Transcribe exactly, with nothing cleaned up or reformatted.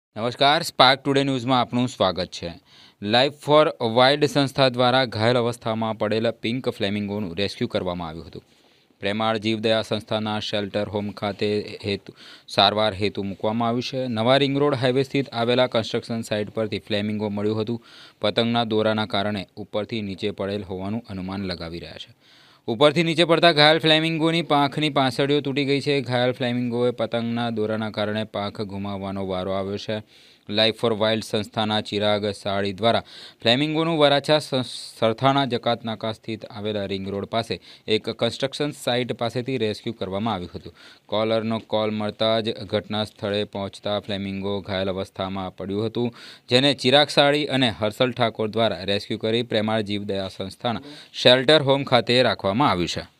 નમસ્કાર, spark today ન્યૂઝમાં આપનું સ્વાગત છે। લાઈફ ફોર વાઇલ્ડ સંસ્થા દ્વારા ઘાયલ અવસ્થામાં પડેલા પિંક ફ્લેમિંગોનું રેસ્ક્યુ કરવામાં આવ્યું હતું। પ્રેમાળ જીવદયા સંસ્થાના શેલ્ટર હોમ ખાતે હેતુ સારવાર હેતુ મૂકવામાં આવ્યું છે। નવા રિંગ રોડ હાઈવે સ્થિત આવેલા કન્સ્ટ્રક્શન સાઇટ પરથી ફ્લેમિંગો મળ્યું હતું। પતંગના દોરાના કારણે ઉપરથી નીચે પડેલ હોવાનું અનુમાન લગાવી રહ્યા છે। ઉપરથી નીચે પડતા ઘાયલ ફ્લેમિંગોની પાંખની પાંસળીઓ તૂટી ગઈ છે। ઘાયલ ફ્લેમિંગોએ પતંગના દોરાના કારણે પાંખ ગુમાવવાનો વારો આવ્યો છે। લાઈફ ફોર વાઇલ્ડ સંસ્થાના ચિરાગ સાળી દ્વારા ફ્લેમિંગોનું વરાછા સરથાણા જકાતનાકા સ્થિત આવેલા રિંગ રોડ પાસે એક કન્સ્ટ્રક્શન સાઇટ પાસેથી રેસ્ક્યુ કરવામાં આવ્યું હતું। કોલરનો કોલ મળતા જ ઘટના સ્થળે પહોંચતા ફ્લેમિંગો ઘાયલ અવસ્થામાં પડ્યું હતું, જેને ચિરાગ સાળી અને હર્ષલ ઠાકોર દ્વારા રેસ્ક્યુ કરી પ્રેમાળ જીવદયા સંસ્થાના શેલ્ટર હોમ ખાતે રાખવામાં આવ્યું છે।